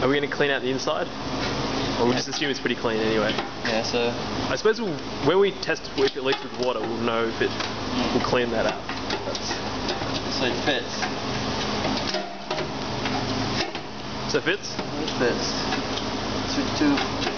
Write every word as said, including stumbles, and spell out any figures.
Are we going to clean out the inside? Or we'll just assume it's pretty clean anyway? Yeah, so... I suppose we'll, when we test if it leaks with water, we'll know if it... Mm. We'll clean that out. That's... So it fits. So it fits? It fits. Switch to...